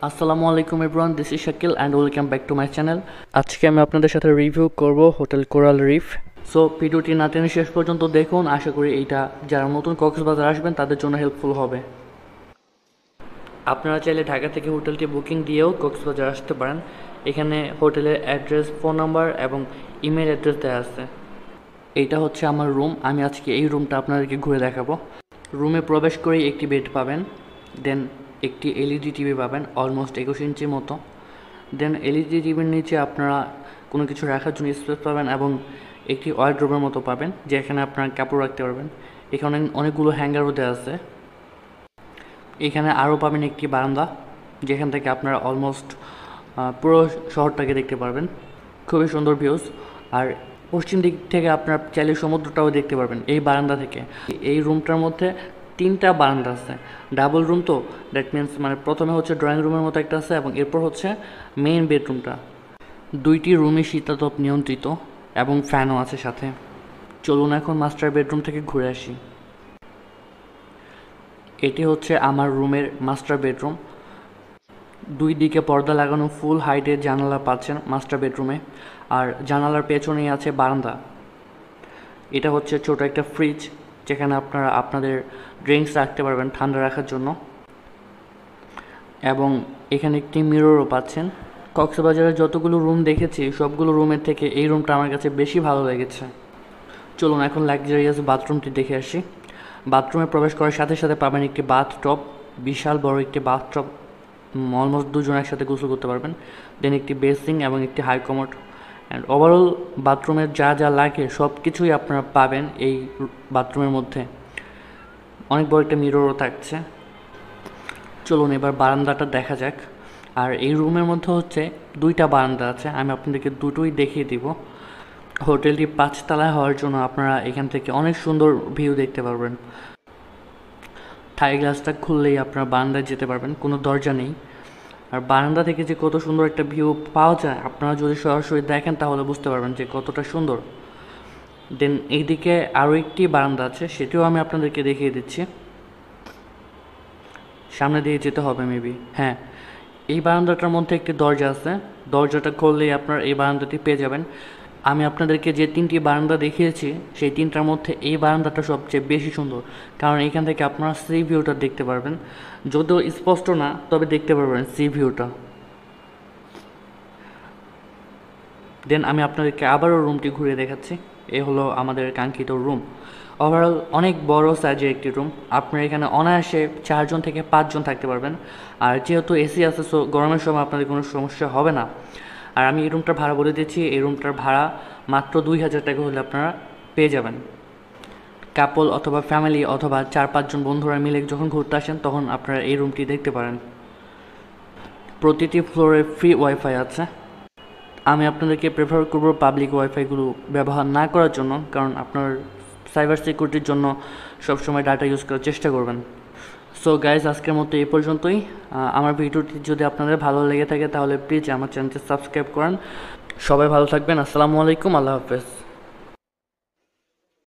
আসসালামু আলাইকুম everyone, this is Shakil and welcome back to my channel. আজকে আমি আপনাদের সাথে রিভিউ করব হোটেল কোরাল রিফ। সো ভিডিওটি না টেনে শেষ পর্যন্ত দেখুন। আশা করি এইটা যারা নতুন কক্সবাজার আসবেন তাদের জন্য হেল্পফুল হবে। আপনারা চাইলে ঢাকা থেকে হোটেলটি বুকিং দিয়েও কক্সবাজার আসতে পারেন। এখানে হোটেলের অ্যাড্রেস, ফোন নাম্বার এবং ইমেল অ্যাড্রেস দেওয়া আছে। এইটা হচ্ছে আমার রুম। আমি আজকে এই রুমটা আপনাদেরকে ঘুরে দেখাবো। রুমে প্রবেশ করেই একটি বেড পাবেন, দেন একটি এলইডি টিভি পাবেন অলমোস্ট 21 ইঞ্চির মতো। দেন এলইডি টিভির নিচে আপনারা কোনো কিছু রাখার জন্য স্পেস পাবেন এবং একটি ওয়ার্ডরোবের মতো পাবেন, যেখানে আপনারা কাপড় রাখতে পারবেন। এখানে অনেকগুলো হ্যাঙ্গারও দেওয়া আছে। এখানে আরও পাবেন একটি বারান্দা, যেখান থেকে আপনারা অলমোস্ট পুরো শহরটাকে দেখতে পারবেন। খুবই সুন্দর ভিউজ। আর পশ্চিম দিক থেকে আপনারা চাইলে সমুদ্রটাও দেখতে পারবেন এই বারান্দা থেকে। এই রুমটার মধ্যে 3টা বারান্দা আছে, ডাবল রুম, তো দ্যাট মিনস মানে প্রথমে হচ্ছে ড্রয়িং রুমের মতো একটা আছে এবং এরপর হচ্ছে মেইন বেডরুমটা। 2টি রুমই শীতাতপ নিয়ন্ত্রিত এবং ফ্যানও আছে সাথে। চলুন এখন মাস্টার বেডরুম থেকে ঘুরে আসি। এটি হচ্ছে আমার রুমের মাস্টার বেডরুম। 2 দিকে পর্দা লাগানো ফুল হাইটের জানালা পাচ্ছেন মাস্টার বেডরুমে। আর জানালার পেছনেই আছে বারান্দা। এটা হচ্ছে ছোট একটা ফ্রিজ, যেখানে আপনারা আপনাদের ড্রিঙ্কস রাখতে পারবেন ঠান্ডা রাখার জন্য। এবং এখানে একটি মিররও পাচ্ছেন। কক্সবাজারে যতগুলো রুম দেখেছি সবগুলো রুমের থেকে এই রুমটা আমার কাছে বেশি ভালো লেগেছে। চলুন এখন লাক্সারিয়াস বাথরুমটি দেখে আসি। বাথরুমে প্রবেশ করার সাথে সাথে পাবেন একটি বাথটব, বিশাল বড় একটি বাথটব, অলমোস্ট 2 জন একসাথে গোসল করতে পারবেন। দেন একটি বেসিং এবং একটি হাই কমোড। অ্যান্ড ওভারঅল বাথরুমের যা যা লাগে সব কিছুই আপনারা পাবেন এই বাথরুমের মধ্যে। অনেক বড় একটা মিররও থাকছে। চলুন এবার বারান্দাটা দেখা যাক। আর এই রুমের মধ্যে হচ্ছে 2টা বারান্দা আছে, আমি আপনাদেরকে দুটোই দেখিয়ে দিব। হোটেলটি 5 তলায় হওয়ার জন্য আপনারা এখান থেকে অনেক সুন্দর ভিউ দেখতে পারবেন। থাই গ্লাসটা খুললেই আপনারা বারান্দায় যেতে পারবেন, কোনো দরজা নেই। আর বারান্দা থেকে যে কত সুন্দর একটা ভিউ পাওয়া যায় আপনারা যদি সরাসরি দেখেন তাহলে বুঝতে পারবেন যে কতটা সুন্দর। দেন এইদিকে আরও একটি বারান্দা আছে, সেটিও আমি আপনাদেরকে দেখিয়ে দিচ্ছি। সামনে দিয়ে যেতে হবে মেবি। হ্যাঁ, এই বারান্দাটার মধ্যে একটি দরজা আছে। দরজাটা খুললেই আপনারা এই বারান্দাটি পেয়ে যাবেন। আমি আপনাদেরকে যে 3টি বারান্দা দেখিয়েছি সেই 3টার মধ্যে এই বারান্দাটা সবচেয়ে বেশি সুন্দর, কারণ এখান থেকে আপনারা সি ভিউটা দেখতে পারবেন। যদিও স্পষ্ট না, তবে দেখতে পারবেন সি ভিউটা। দেন আমি আপনাদেরকে আবারও রুমটি ঘুরে দেখাচ্ছি। এই হলো আমাদের কাঙ্ক্ষিত রুম। ওভারঅল অনেক বড় সাইজের একটি রুম। আপনারা এখানে অনায়াসে 4 জন থেকে 5 জন থাকতে পারবেন। আর যেহেতু এসি আছে, সো গরমের সময় আপনাদের কোনো সমস্যা হবে না। আর আমি এই রুমটার ভাড়া বলে দিচ্ছি। এই রুমটার ভাড়া মাত্র 2000 টাকা হলে আপনারা পেয়ে যাবেন। কাপল অথবা ফ্যামিলি অথবা 4-5 জন বন্ধুরা মিলে যখন ঘুরতে আসেন তখন আপনারা এই রুমটি দেখতে পারেন। প্রতিটি ফ্লোরে ফ্রি ওয়াইফাই আছে। আমি আপনাদেরকে প্রেফার করব পাবলিক ওয়াইফাইগুলো ব্যবহার না করার জন্য, কারণ আপনার সাইবার সিকিউরিটির জন্য সবসময় ডাটা ইউজ করার চেষ্টা করবেন। সো গাইজ, আজকের মতো এই পর্যন্তই। আমার ভিডিওটি যদি আপনাদের ভালো লেগে থাকে তাহলে প্লিজ আমার চ্যানেলটি সাবস্ক্রাইব করেন। সবাই ভালো থাকবেন। আসসালামু আলাইকুম, আল্লাহ হাফেজ।